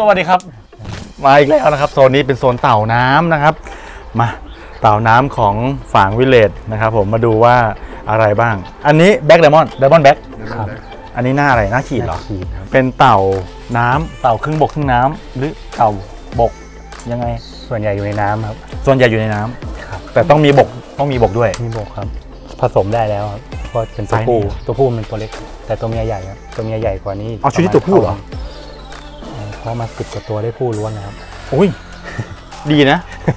วัสดีครับมาอีกแล้วนะครับโซนนี้เป็นโซนเต่าน้ำนะครับมาเต่าน้ำของฝางวิลเลจนะครับผมมาดูว่าอะไรบ้างอันนี้แบ็กไดมอนด์แบ็กครับอันนี้หน้าอะไรหน้าขีดเหรอเป็นเต่าน้ำเต่าครึ่งบกครึ่งน้ำหรือเต่าบกยังไงส่วนใหญ่อยู่ในน้ำครับส่วนใหญ่อยู่ในน้ำครับแต่ต้องมีบกด้วยมีบกครับผสมได้แล้วครับเพราะเป็นตัวผู้มันตัวเล็กแต่ตัวเมียใหญ่ครับตัวเมียใหญ่กว่านี้เอาชุดที่ตัวผู้เหรอเพราะมา10 กว่าตัวได้ผู้ล้วนนะครับอุ้ยดีนะ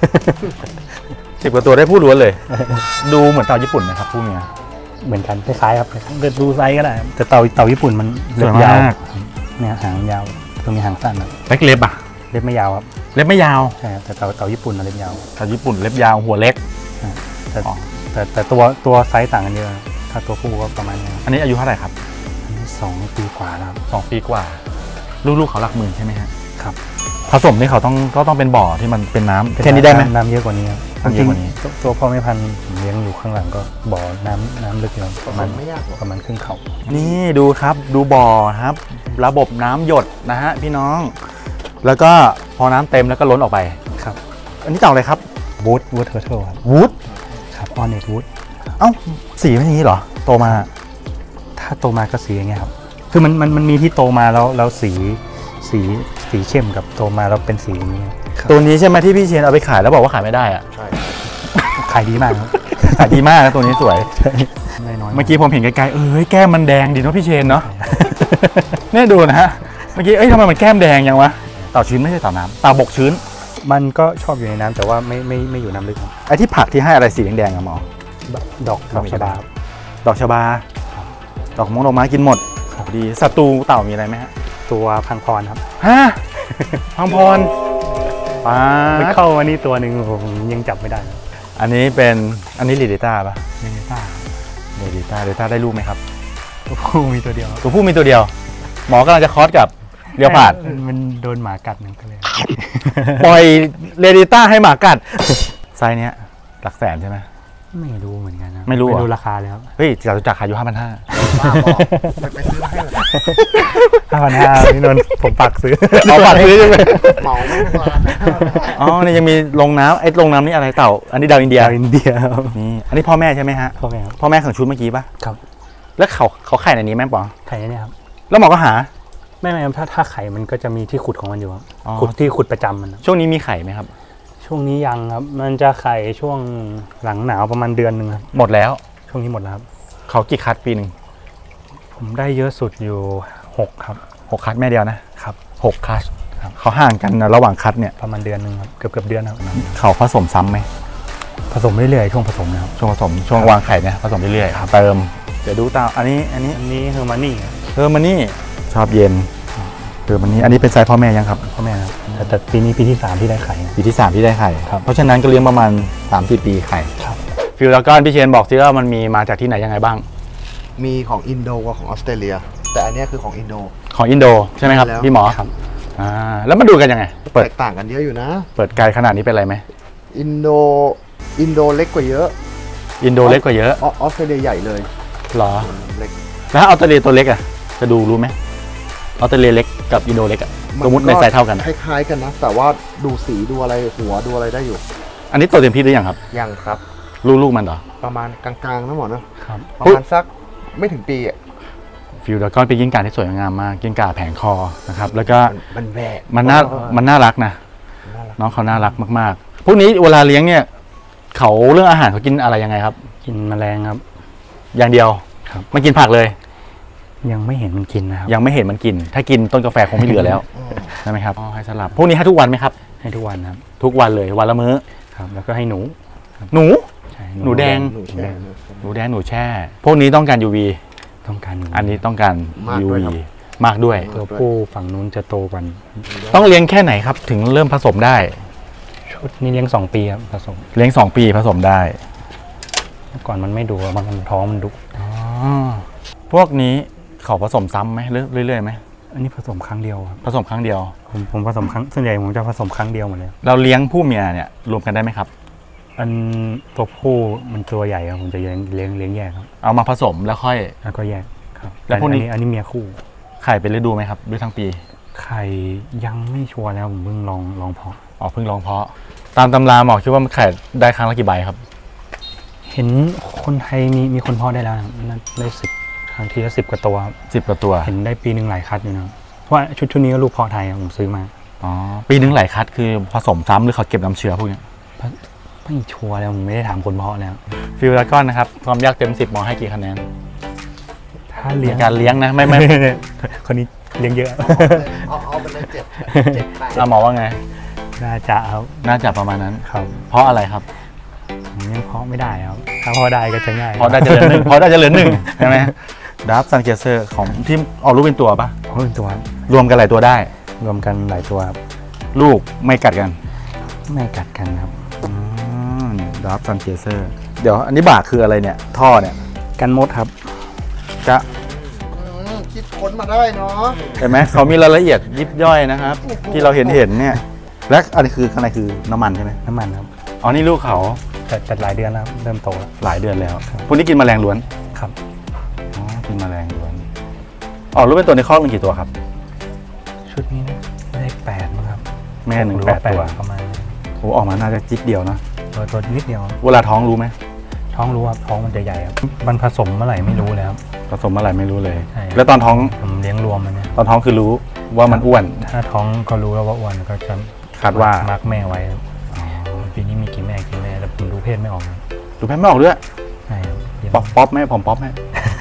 10 กว่าตัวได้ผู้ล้วนเลยดูเหมือนเต่าญี่ปุ่นนะครับผู้เมียเหมือนกันคล้ายๆครับเกิดดูไซส์ก็ได้แต่เต่าญี่ปุ่นมันเล็บยาวเนี่ยหางยาวตัวมีหางสั้นครับเล็บอ่ะเล็บไม่ยาวครับเล็บไม่ยาวใช่แต่เต่าญี่ปุ่นเล็บยาวเต่าญี่ปุ่นเล็บยาวหัวเล็กแต่ตัวไซส์ต่างกันเยอะถ้าตัวผู้ก็ประมาณนี้อันนี้อายุเท่าไหร่ครับอันนี้2 ปีกว่าแล้ว 2 ปีกว่าลูกเขาหลักหมื่นใช่ไหมครับผสมนี่เขาต้องเป็นบ่อที่มันเป็นน้ำแค่นี้ได้ไหมน้ำเยอะกว่านี้ครับจริงตัวพ่อแม่พันธุ์เลี้ยงอยู่ข้างหลังก็บ่อน้ำลึกอยู่ประมาณครึ่งเข่านี่ดูครับดูบ่อครับระบบน้ำหยดนะฮะพี่น้องแล้วก็พอน้ำเต็มแล้วก็ล้นออกไปครับอันนี้เต่าอะไรครับวูดเทอร์เทิลครับวูดครับออเนตวูดเอ้าสีไม่อย่างนี้เหรอโตมาถ้าโตมาก็สีอย่างเงี้ยครับคือมันมีที่โตมาแล้วสีเข้มกับโตมาแล้วเป็นสีนี้ตัวนี้ใช่ไหมที่พี่เชนเอาไปขายแล้วบอกว่าขายไม่ได้อะใช่ขายดีมากครับขายดีมากนะตัวนี้สวยเมื่อกี้ผมเห็นไกลๆแก้มมันแดงดีเนาะพี่เชนเนาะเนี่ยดูนะฮะเมื่อกี้ทำไมมันแก้มแดงยังวะเต่าชื้นไม่ใช่เต่าน้ำเต่าบกชื้นมันก็ชอบอยู่ในน้ำแต่ว่าไม่อยู่น้ำลึกไอ้ที่ผักที่ให้อะไรสีแดงๆอะหมอดอกชบาดอกชบาดอกมงดอกไม้กินหมดดีศัตรูเต่ามีอะไรไหมฮะตัวพังพรครับฮะพังพรไม่เข้ามานี่ตัวหนึ่งผมยังจับไม่ได้อันนี้ลีเดต้าป่ะลีเดต้าได้ลูกไหมครับตัวผู้มีตัวเดียวหมอกำลังจะคอสกับเลี้ยวผ่านมันโดนหมากัดนั่นก็เลยปล่อยลีเดต้าให้หมากัดไซส์เนี้ยหลักแสนใช่ไหมไม่รู้เหมือนกันนะไม่รู้ราคาเลยครับเฮ้ยจากขายอยู่5,500 ไปซื้อมาให้เลย5,500พี่นนท์ผมปักซื้อเอาปักซื้อใช่ไหมเหมาไม่พออ๋อนี่ยังมีลงน้ำลงน้ำนี่อะไรเต่าอันนี้ดาวอินเดียนี่อันนี้พ่อแม่ใช่ไหมฮะพ่อแม่ของชุดเมื่อกี้ป่ะครับแล้วเขาไข่ในนี้แม่ป๋อไข่ในนี้ครับแล้วหมอก็หาไม่ถ้าไข่มันก็จะมีที่ขุดของมันอยู่ขุดที่ขุดประจำมันช่วงนี้มีไข่ไหมครับช่วงนี้ยังครับมันจะไข่ช่วงหลังหนาวประมาณเดือนหนึ่งครับหมดแล้วช่วงนี้หมดแล้วครับเขากี่คัดปีหนึ่งผมได้เยอะสุดอยู่6ครับ 6คัดแม่เดียวนะครับ6คัดเขาห่างกันระหว่างคัดเนี่ยประมาณเดือนหนึ่งครับเกือบเดือนครับเขาผสมซ้ำไหมผสมเรื่อยๆช่วงผสมนะครับช่วงวางไข่เนี่ยผสมเรื่อยๆเติมเดี๋ยวดูเต่าอันนี้เฮอร์มานี่ชอบเย็นอันนี้เป็นไซส์พ่อแม่ยังครับพ่อแม่ครับแต่ปีนี้ปีที่3ที่ได้ไข่ปีที่3ที่ได้ไข่ครับเพราะฉะนั้นก็เลี้ยงประมาณ 3-4 ปีไข่ครับฟิลแล้วก็พี่เชนบอกสิว่ามันมีมาจากที่ไหนยังไงบ้างมีของอินโดกับของออสเตรเลียแต่อันนี้คือของอินโดใช่ไหมครับพี่หมอครับแล้วมาดูกันยังไงแตกต่างกันเยอะอยู่นะเปิดไกลขนาดนี้เป็นไรไหมอินโดเล็กกว่าเยอะออสเตรเลียใหญ่เลยหรอเล็กแล้วออสเตรเลียตัวเล็กอ่ะจะดูรู้ไหมออสเตรเลียเล็กกับอินโดเล็กอ่ะสมมติในไซส์เท่ากันคล้ายๆกันนะแต่ว่าดูสีดูอะไรหัวดูอะไรได้อยู่อันนี้โตเต็มที่หรือยังครับยังครับลูกมันเหรอประมาณกลางๆนะหมอนะครับประมาณสักไม่ถึงปีอ่ะฟิลแล้วก็เป็นกิ้งก่าที่สวยงามมากกิ้งก่าแผงคอนะครับแล้วก็มันแหวกมันน่ารักนะน้องเขาน่ารักมากๆพวกนี้เวลาเลี้ยงเนี่ยเขาเรื่องอาหารเขากินอะไรยังไงครับกินแมลงครับอย่างเดียวครับไม่กินผักเลยยังไม่เห็นมันกินนะครับยังไม่เห็นมันกินถ้ากินต้นกาแฟคงไม่เหลือแล้วใช่ไหมครับให้สลับพวกนี้ให้ทุกวันไหมครับให้ทุกวันครับทุกวันเลยวันละมื้อครับแล้วก็ให้หนูหนูแดงหนูแช่พวกนี้ต้องการ UV ต้องการอันนี้ต้องการ UV มากด้วยตัวผู้ฝั่งนู้นจะโตกว่าต้องเลี้ยงแค่ไหนครับถึงเริ่มผสมได้ชุดนี้เลี้ยง2 ปีครับผสมเลี้ยง2 ปีผสมได้เมื่อก่อนมันไม่ดุมันท้องมันดุพวกนี้เขาผสมซ้ำไหมเรื่อยๆไหมอันนี้ผสมครั้งเดียวครับผสมครั้งเดียวผมผสมครั้งส่วนใหญ่ผมจะผสมครั้งเดียวหมดเลยเราเลี้ยงผู้เมียเนี่ยรวมกันได้ไหมครับอันตัวผู้มันตัวใหญ่ครับผมจะเลี้ยงแยกครับเอามาผสมแล้วค่อยแล้วก็แยกครับแล้วพวกนี้อันนี้เมียคู่ไข่เป็นฤดูไหมครับหรือทั้งปีไข่ยังไม่ชัวร์แล้วผมเพิ่งลองเพาะอ๋อเพิ่งลองเพาะตามตำราหมอคิดว่ามันไข่ได้ครั้งละกี่ใบครับเห็นคนไทยมีคนเพาะได้แล้วนะครับน่าได้10 ครั้งทีละ10 กว่าตัวครับ 10 กว่าตัวเห็นได้ปีหนึ่งหลายคัดอยู่นะเพราะว่าชุดนี้ก็ลูกเพาะไทยครับผมซื้อมาอ๋อปีนึงหลายคัดคือผสมซ้ำหรือเขาเก็บน้ำเชื้อพวกนี้ไม่ชัวร์แล้วผมไม่ได้ถามคนเพาะแล้วฟิลดราก้อนนะครับความยากเต็ม10หมอให้กี่คะแนนถ้าเลี้ยงการเลี้ยงนะไม่คนนี้เลี้ยงเยอะเอาไปเลย7 8 หมอว่าไงน่าจะครับน่าจะประมาณนั้นครับเพราะอะไรครับผมยังเพาะไม่ได้ครับถ้าเพาะได้ก็จะง่ายเพราะได้จะเหลือหนึ่งเพราะได้จะเหลือหนึ่งใช่ไหมดับซันเกเซอร์ของที่ออกลูกเป็นตัวปะเพราะเป็นตัวครับรวมกันหลายตัวได้รวมกันหลายตัวครับลูกไม่กัดกันไม่กัดกันครับดับซันเกเซอร์เดี๋ยวอันนี้บากคืออะไรเนี่ยท่อเนี่ยกันมดครับจะคิดค้นมาได้เนาะเห็นไหมเขามีรายละเอียดยิบย่อยนะครับ ที่เราเห็นเนี่ยและอันนี้คือข้างในคือน้ำมันใช่ไหมน้ำมันครับอ๋อนี่ลูกเขาแต่หลายเดือนแล้วเริ่มโตแล้วหลายเดือนแล้วพวกนี้กินแมลงล้วนครับอ๋อกินแมลงล้วนออกลูกเป็นตัวในคอกมันกี่ตัวครับชุดนี้นะได้8มั้งครับแม่หนึ่งรือแปว่าดตัวประมาณโอ้ออกมาน่าจะจิ๊กเดียวนะตัวนิดเดียวเวลาท้องรู้ไหมท้องรู้ครับท้องมันจะใหญ่ครับมันผสมเมื่อไหร่ไม่รู้แล้วผสมอะไรไม่รู้เลยใช่แล้วตอนท้องผมเลี้ยงรวมมันเนี่ยตอนท้องคือรู้ว่ามันอ้วนถ้าท้องก็รู้แล้วว่าอ้วนก็จะคาดว่ามักแม่ไว้ครับปีนี้มีกี่แม่แต่ผมดูเพศไม่ออกนะดูแพ้ไม่ออกด้วยใช่ครับเดี๋ยวป๊อปไหมผมป๊อปไหม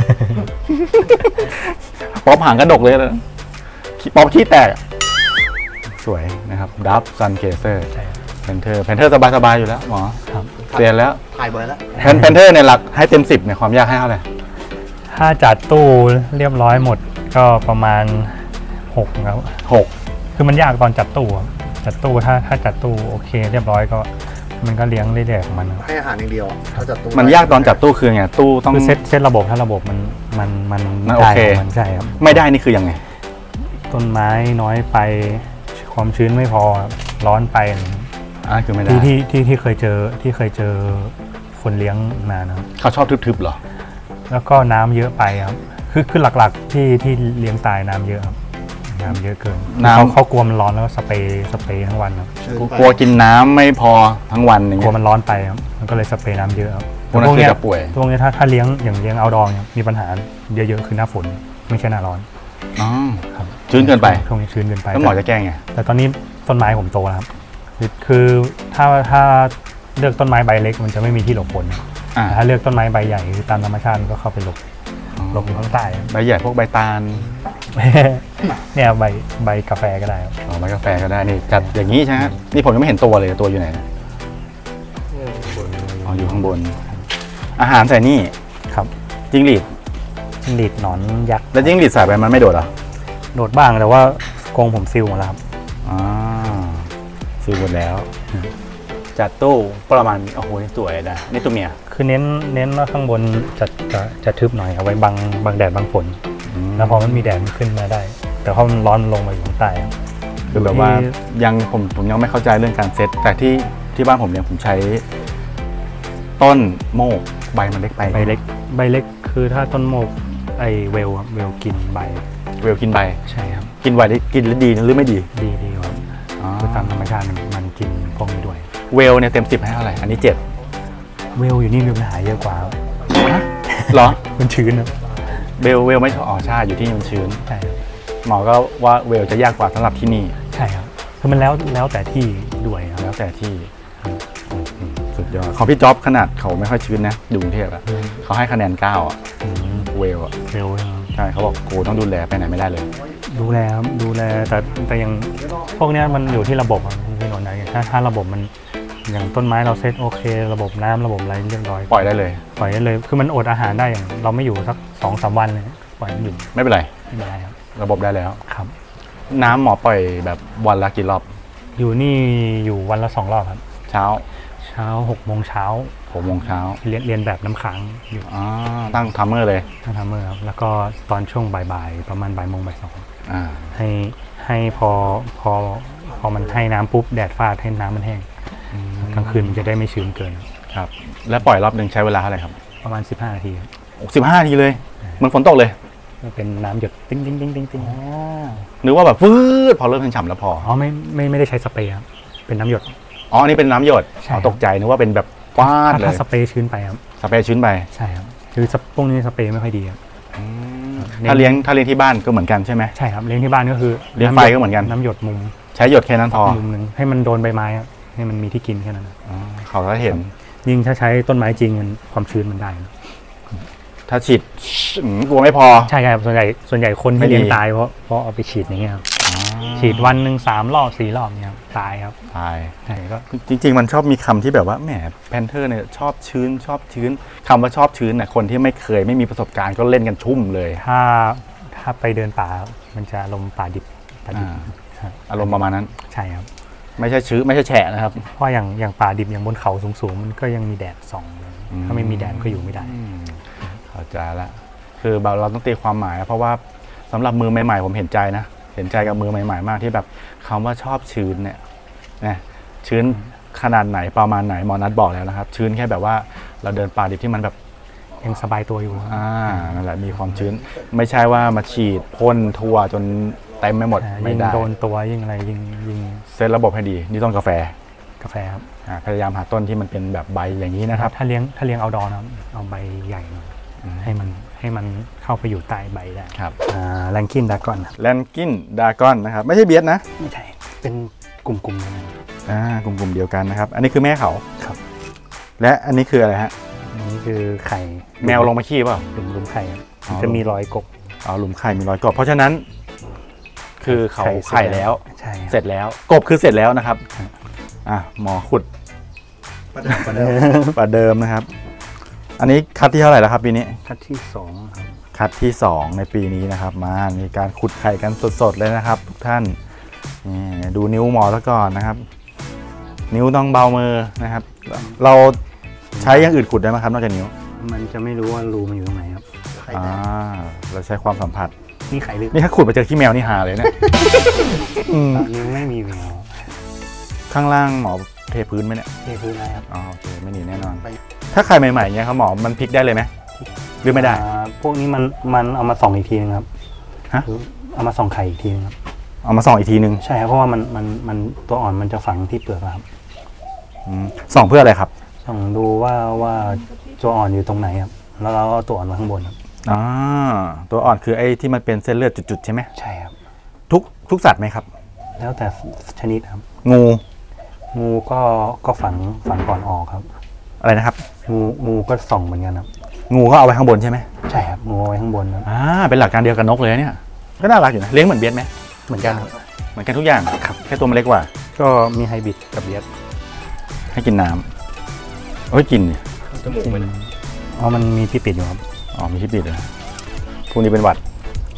ป๊อปหางกระดกเลยนะป๊อปขี้แตกสวยนะครับดับซันเกเซอร์ใช่ครับแพนเทอร์สบายๆอยู่แล้วหมอครับเรียนแล้วถ่ายบ่อยแล้วแพนเทอร์เนี่ยหลักให้เต็ม10เนี่ยความยากให้เท่าไหร่ถ้าจัดตู้เรียบร้อยหมดก็ประมาณ6ครับ 6 คือมันยากตอนจัดตู้ครับจัดตู้ถ้าจัดตู้โอเค เรียบร้อยก็มันก็เลี้ยงเรื่อยๆของมันครับให้อาหารอย่างเดียวถ้าจัดตัวมันยากตอนจับตู้คือไงตู้ต้องคือเซตระบบถ้าระบบมันโอเคได้มันใช่ครับไม่ได้นี่คือยังไงต้นไม้น้อยไปความชื้นไม่พอครับร้อนไปอะไรอย่างเงี้ยคือไม่ได้ที่เคยเจอคนเลี้ยงมานะครับเขาชอบทึบๆเหรอแล้วก็น้ำเยอะไปครับคือหลักๆที่เลี้ยงตายน้ำเยอะครับน้ำเยอะเกินเขากลัวมันร้อนแล้วก็สเปรย์ทั้งวันครับกลัวกินน้ำไม่พอทั้งวันอย่างกลัเงี้วย มันร้อนไปครับมันก็เลยสเปรย์น้ำเยอะครับพวกนั้นคือจะป่วยพวกนี้ถ้าเลี้ยงอย่างเลี้ยงเอาดองมีปัญหาเยอะๆคือหน้าฝนไม่ใช่หน้าร้อนอ๋อครับชื้นเกินไปช่วงนี้ชื้นเกินไปแล้วหมอจะแก้ไงแต่ตอนนี้ต้นไม้ผมโตแล้วครับคือถ้าเลือกต้นไม้ใบเล็กมันจะไม่มีที่หลบฝนแต่ถ้าเลือกต้นไม้ใบใหญ่คือตามธรรมชาติมันก็เข้าไปหลบอยู่ข้างใต้ใบใหญ่พวกใบตาลเนี่ยใบกาแฟก็ได้ครับใบกาแฟก็ได้นี่จัดอย่างนี้ใช่ไหมนี่ผมยังไม่เห็นตัวเลยตัวอยู่ไหนอ๋ออยู่ข้างบน อาหารใส่นี่ครับจิ้งหรีดจิ้งหรีดหนอนยักษ์แล้วจิ้งหรีดใส่ไปมันไม่โดดเหรอโดดบ้างแต่ว่ากรงผมซิลหมดแล้วครับอ๋อซื้อหมดแล้ว จัดตู้ประมาณโอ้โหนี่สวยนะนี่ตัวเมียคือเน้นว่าข้างบนจะทึบหน่อยเอาไว้บังแดดบังฝนแล้วพอมันมีแดดมันขึ้นมาได้ แต่พอมันร้อนมันลงมาอยู่ข้างใต้ครับคือแบบว่ายังผมยังไม่เข้าใจเรื่องการเซตแต่ที่บ้านผมเนี่ยผมใช้ต้นโมกใบมันเล็กไปใบเล็กคือถ้าต้นโมกไอเวลครับเวลกินใบเวลกินใบใช่ครับกินใบได้กินแล้วดีหรือไม่ดีดีครับคือตามธรรมชาติมันกินพวกนี้ด้วยเวลเนี่ยเต็ม10ให้เท่าไหร่อันนี้7 เวลอยู่นี่มีปัญหาเยอะกว่าครับเหรอมันชื้นครับเวลไม่อ๋อใช่อยู่ที่มันชื้นใช่ครับหมอก็ว่าเวลจะยากกว่าสำหรับที่นี่ใช่ครับคือมันแล้วแต่ที่ด้วยครับแล้วแต่ที่สุดยอดของพี่จ๊อบขนาดเขาไม่ค่อยชื้นนะอยู่กรุงเทพอะเขาให้คะแนน9อะเวลอะเวลครับใช่เขาบอกกูต้องดูแลไปไหนไม่ได้เลยดูแลครับดูแลแต่ยังพวกเนี้ยมันอยู่ที่ระบบครับพี่นนท์นะถ้าระบบมันอย่างต้นไม้เราเซตโอเค ระบบน้ำระบบอะไรเรียบร้อยปล่อยได้เลยปล่อยได้เลยคือมันอดอาหารได้อย่างเราไม่อยู่สัก2-3 วันเลยปล่อยมันอยู่ไม่เป็นไรไม่เป็นไรครับระบบได้แล้วครับน้ำหมอปล่อยแบบวันละกี่รอบอยู่นี่อยู่วันละ2 รอบครับเช้าเช้า6 โมงเช้า 6 โมงเช้าเรียนแบบน้ำค้างอยู่อ๋อตั้งทัมเมอร์เลยทางทำเมอร์ครับแล้วก็ตอนช่วงบ่ายๆประมาณบ่ายโมงบ่ายอ่า 2ให้พอมันให้น้ำปุ๊บแดดฟาดให้น้ำมันแห้งกลางคืนมันจะได้ไม่ชื้นเกินครับแล้วปล่อยรอบหนึ่งใช้เวลาเท่าไหร่ครับประมาณ15 นาทีครับ 15 นาทีเลยเหมือนฝนตกเลยโมันเป็นน้ำหยดติ้งติ้งติ้งติ้งติ้งนึกว่าแบบฟืดพอเริ่มฉ่ำๆแล้วพออ๋อไม่ได้ใช้สเปรย์ครับเป็นน้ำหยดอ๋ออันนี้เป็นน้ำหยดใช่อ๋อตกใจนึกว่าเป็นแบบฟาดเลยถ้าสเปรย์ชื้นไปครับสเปรย์ชื้นไปใช่ครับคือพวกนี้สเปรย์ไม่ค่อยดีครับถ้าเลี้ยงที่บ้านก็เหมือนกันใช่ไหมใช่ครับเลี้ยงที่บ้านก็คือเลี้ยงไฟก็เหมือนกันน้ำหยดมุมใช้หยดแค่นั้นพอมุมหนึ่งให้มันโดนใบไม้ครับให้มันมีที่กินแค่นั้นอ๋อเขาก็เห็นยิ่งถ้าใช้ต้นไม้จริงมันความชื้นมันได้นะถ้าฉีดกลัวไม่พอใช่ครับส่วนใหญ่คนไม่ที่ดีเลี้ยงตายเพราะเอาไปฉีดอย่างเงี้ยครับฉีดวันหนึ่ง3 รอบ4 รอบเนี่ยครับตายครับตายใช่ก็จริงๆมันชอบมีคำที่แบบว่าแหมแพนเทอร์เนี่ยชอบชื้นคำว่าชอบชื้นน่ะคนที่ไม่มีประสบการณ์ก็เล่นกันชุ่มเลยถ้าไปเดินป่ามันจะลมณ์ป่าดิบครับอารมณ์ประมาณนั้นใช่ครับไม่ใช่ชื้นไม่ใช่แฉะนะครับเพราะอย่างป่าดิบอย่างบนเขาสูงๆมันก็ยังมีแดดส่องเลยถ้าไม่มีแดดก็อยู่ไม่ได้เข้าใจละคือเราต้องตีความหมายนะเพราะว่าสำหรับมือใหม่ๆผมเห็นใจนะเห็นใจกับมือใหม่ๆมากที่แบบคำว่าชอบชื้นเนี่ยนะชื้นขนาดไหนประมาณไหนหมอนัทบอกแล้วนะครับ ชื้นแค่แบบว่าเราเดินป่าดิบที่มันแบบยังสบายตัวอยู่นั่นแหละมีความชื้น ไม่ใช่ว่ามาฉีดพ่นทั่วจนเต็มไม่หมดไม่ยิ่งได้โดนตัวยิ่งอะไรยิ่งเซตระบบให้ดีนี่ต้องกาแฟกาแฟครับพยายามหาต้นที่มันเป็นแบบใบอย่างนี้นะครับถ้าเลี้ยงเอาดอนะครับเอาใบใหญ่หน่อยให้มันเข้าไปอยู่ใต้ใบได้ครับแรงกินดากอนแลนกินดากอนนะครับไม่ใช่เบียดนะไม่ใช่เป็นกลุ่มๆกันนะกลุ่มเดียวกันนะครับ อันนี้คือแม่เขาครับและอันนี้คืออะไรฮะนี่คือไข่แมวลงมาขี้เปล่าหลุมไข่ครับอ๋อจะมีรอยกบหลุมไข่มีรอยกบเพราะฉะนั้น คือเขาไข่แล้วใช่ครับเสร็จแล้วกบคือเสร็จแล้วนะครับหมอขุดประเดิมประเดิมนะครับ อันนี้คัดที่เท่าไหร่แล้วครับปีนี้คัดที่2ครับคัดที่ 2 ในปีนี้นะครับมีการขุดไข่กันสดๆเลยนะครับ ทุกท่านนี่ดูนิ้วหมอซะก่อนนะครับ นิ้วต้องเบามือนะครับ เราใช้อย่างอื่นขุดได้ไหมครับนอกจากนิ้วมันจะไม่รู้ว่ารูมันอยู่ตรงไหนครับเราใช้ความสัมผัสนี่ไข่ลึกนี่ถ้าขุดไปเจอขี้แมวนี่หาเลยเนี่ยนิ้วไม่มีแมวข้างล่างหมอเทพื้นไหมเนี่ยเทพื้นได้ครับโอเคไม่หนีแน่นอน ถ้าไข่ใหม่ๆเงี้ยครับหมอมันพลิกได้เลยไหมหรือไม่ได้พวกนี้มันเอามาส่องอีกทีนึงครับฮะเอามาส่องไข่อีกทีนึงครับเอามาส่องอีกทีนึงใช่ครับเพราะว่ามันตัวอ่อนมันจะฝังที่เปลือกครับส่องเพื่ออะไรครับส่องดูว่าตัวอ่อนอยู่ตรงไหนครับแล้วเราเอาตัวอ่อนมาข้างบนครับตัวอ่อนคือไอ้ที่มันเป็นเส้นเลือดจุดๆใช่ไหมใช่ครับทุกสัตว์ไหมครับแล้วแต่ชนิดครับงูก็ฝังก่อนออกครับอะไรนะครับงูก็ส่องเหมือนกันครับงูก็เอาไว้ข้างบนใช่ไหมใช่ครับงูเอาไว้ข้างบนครับเป็นหลักการเดียวกับนกเลยเนี่ยก็น่ารักอยู่นะเลี้ยงเหมือนเบียดไหมเหมือนกันครับเหมือนกันทุกอย่างครับแค่ตัวมันเล็กกว่าก็มีไฮบริดกับเบียดให้กินน้ำกินนี่มันมีที่ปิดอยู่ครับมีที่ปิดเลยพวกนี้เป็นหวัด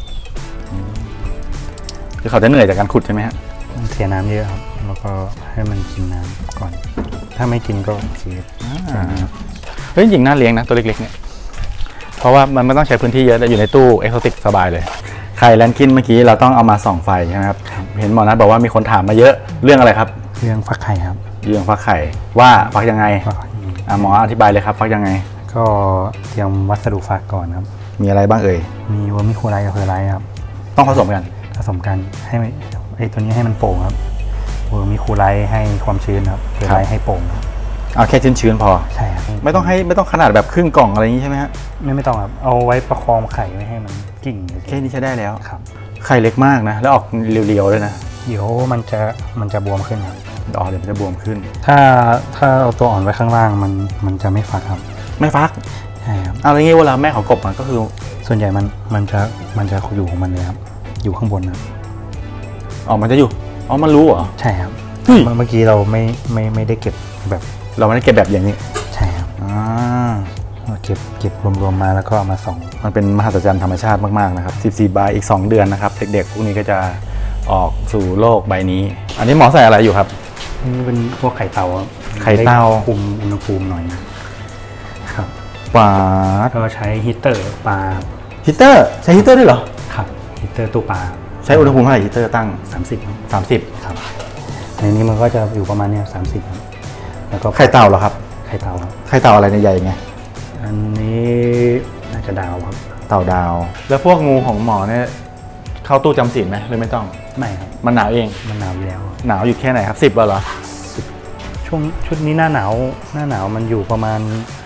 คือเขาจะเหนื่อยจากการขุดใช่ไหมฮะเสียน้ำเยอะครับแล้วก็ให้มันกินน้ำก่อน ถ้าไม่กินก็เสียจริงๆน่าเลี้ยงนะตัวเล็กๆเนี่ยเพราะว่ามันไม่ต้องใช้พื้นที่เยอะแต่อยู่ในตู้เอ็กโซติกสบายเลยไข่แลนคินเมื่อกี้เราต้องเอามาส่องไฟใช่ไหมครับเห็นหมอนัทบอกว่ามีคนถามมาเยอะเรื่องอะไรครับเรื่องฟักไข่ครับเรื่องฟักไข่ว่าฟักยังไงหมออธิบายเลยครับฟักยังไงก็เตรียมวัสดุฟักก่อนครับมีอะไรบ้างเอ่ยมีเวอร์มิโคไลกับเพอร์ไลท์ครับต้องผสมกันผสมกันให้ไอ้ตัวนี้ให้มันโป่งครับเวอร์มิโคไลให้ความชื้นครับเพอร์ไลท์ให้โป่งครับเอาแค่ชื้นๆพอใช่ครับไม่ต้องขนาดแบบครึ่งกล่องอะไรอย่างนี้ใช่ไหมฮะไม่ต้องครับเอาไว้ประคองไข่ไม่ให้มันกิ่งแค่นี้ใช้ได้แล้วครับไข่เล็กมากนะแล้วออกเรียวๆด้วยนะเดี๋ยวมันจะบวมขึ้นครับเดี๋ยวมันจะบวมขึ้นถ้าเอาตัวอ่อนไว้ข้างล่างมันจะไม่ฟักครับไม่ฟักใช่ครับเอาอย่างนี้เวลาแม่เขากบมันก็คือส่วนใหญ่มันจะอยู่ของมันเลยครับอยู่ข้างบนครับมันจะอยู่มันรู้เหรอใช่ครับเฮ้ยเมื่อกี้เราไม่ได้เก็บแบบเราไม่ได้เก็บแบบอย่างนี้ใช่ครับเราเก็บรวมๆมาแล้วก็เอามาส่องมันเป็นมหัศจรรย์ธรรมชาติมากๆนะครับ14บายอีก2 เดือนนะครับเด็กๆพวกนี้ก็จะออกสู่โลกใบนี้ อันนี้หมอใส่อะไรอยู่ครับนี่เป็นพวกไข่เต่าครับไข่เต่าได้คุมอุณหภูมิหน่อยนะครับปลาก็ใช้ฮีตเตอร์ปลาฮีตเตอร์ใช้ฮีตเตอร์ด้วยเหรอครับฮีตเตอร์ตู้ปลาใช้อุณหภูมิเท่าไหร่ฮีตเตอร์ตั้ง 30ครับ 30 ครับในนี้มันก็จะอยู่ประมาณเนี้ย30ครับแล้วก็ไข่เต่าเหรอครับไข่เต่าครับไข่เต่าอะไรในใหญ่ไงอันนี้น่าจะดาวครับเต่าดาว แล้วพวกงูของหมอเนี่ยเข้าตู้จำศีลไหมหรือไม่ต้องไม่ครับมันหนาวเองมันหนาวอยู่แล้วหนาวอยู่แค่ไหนครับ10เหรอช่วงชุดนี้หน้าหนาวมันอยู่ประมาณ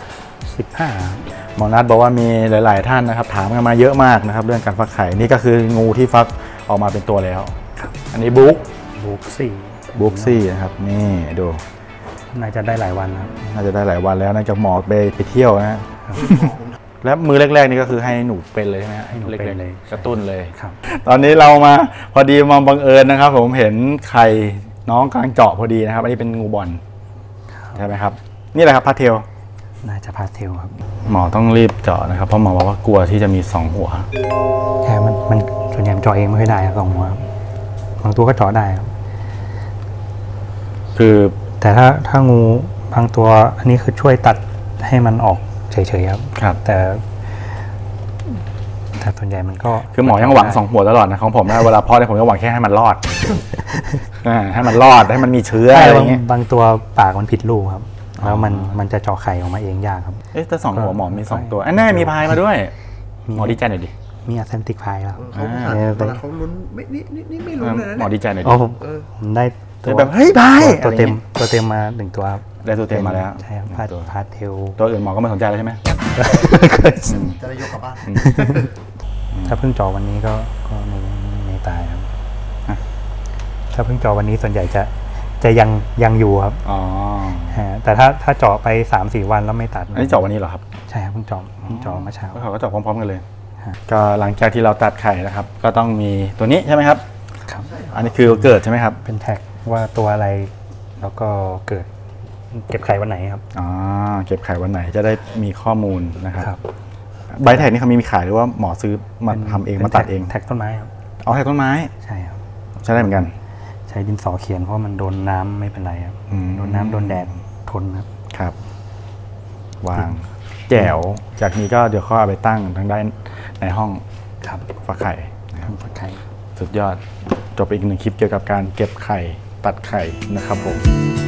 15 หมอนัทบอกว่ามีหลาย ๆ ท่านนะครับถามกันมาเยอะมากนะครับเรื่องการฟักไข่นี่ก็คืองูที่ฟักออกมาเป็นตัวแล้วครับอันนี้บุ๊กบุกสี่นะครับนี่ดูน่าจะได้หลายวันครับน่าจะได้หลายวันแล้วน่าจะหมอไปเที่ยวนะ แล้วมือแรก ๆ นี่ก็คือให้หนูเป็นเลยใช่ไหมฮะให้หนูเป็นเลยกระตุ้นเลยครับตอนนี้เรามาพอดีมาบังเอิญนะครับ ผมเห็นไข่น้องกำลังเจาะพอดีนะครับอันนี้เป็นงูบอลใช่ไหมครับนี่แหละครับพาเทลน่าจะพาสเทลครับหมอต้องรีบเจาะนะครับเพราะหมอบอกว่ากลัวที่จะมี2หัวแค่มันส่วนใหญ่มันเจาะเองไม่ค่อยได้ครับ2 หัวครับบางตัวก็เจาะได้ครับคือแต่ถ้างูบางตัวอันนี้คือช่วยตัดให้มันออกเฉยๆครับครับแต่ส่วนใหญ่มันก็คือหมอยังหวัง2หัวตลอดนะของผมนะเวลาเพาะเนี่ยผมจะหวังแค่ให้มันรอด ให้มันรอดให้มันมีเชื้ออะไรอย่างเงี้ยบางตัวปากมันผิดรูปครับแล้วมันจะเจาะไข่ออกมาเองยากครับเอ๊ะแต่2หัวหมอมี2ตัวอันนี้มีพายมาด้วยหมอดีใจหน่อยดิมีอะเซนติกพายแล้วเขาลุ้นนี่ไม่ลุ้นเลยนะหมอดีใจหน่อยอ๋ดิอผมได้ตัวแบบเฮ้ยพายตัวเต็มมา1 ตัวครับได้ตัวเต็มมาแล้วใช่ครับพาสเทลตัวอื่นหมอก็ไม่สนใจแล้วใช่ไหมจะได้ยกกลับบ้านถ้าเพิ่งเจาะวันนี้ก็ไม่ตายครับถ้าเพิ่งเจาะวันนี้ส่วนใหญ่จะยังอยู่ครับอ๋อแต่ถ้าเจาะไป 3-4 วันแล้วไม่ตัดอันนี้เจาะวันนี้เหรอครับใช่ครับเพิ่งเจาะเมื่อเช้าเขาก็เจาะพร้อมๆกันเลยฮะก็หลังจากที่เราตัดไข่นะครับ ก็ต้องมีตัวนี้ใช่ไหมครับครับอันนี้คือเกิดใช่ไหมครับเป็นแท็กว่าตัวอะไรแล้วก็เก็บไข่วันไหนครับอ๋อเก็บไข่วันไหนจะได้มีข้อมูลนะครับครับใบแท็กนี่เขามีขายหรือว่าหมอซื้อมาทำเองมาตัดเองแท็กต้นไม้ครับเอาแท็กต้นไม้ใช่ครับใช้ได้เหมือนกันใช้ดินสอเขียนเพราะมันโดนน้ำไม่เป็นไรครับอืมโดนน้ำโดนแดดทนครับครับ วางแจ๋วจากนี้ก็เดี๋ยวเขาเอาไปตั้งทางด้านในห้องครับฟักไข่นะครับฟักไข่สุดยอดจบอีก1 คลิปเกี่ยวกับการเก็บไข่ตัดไข่นะครับผม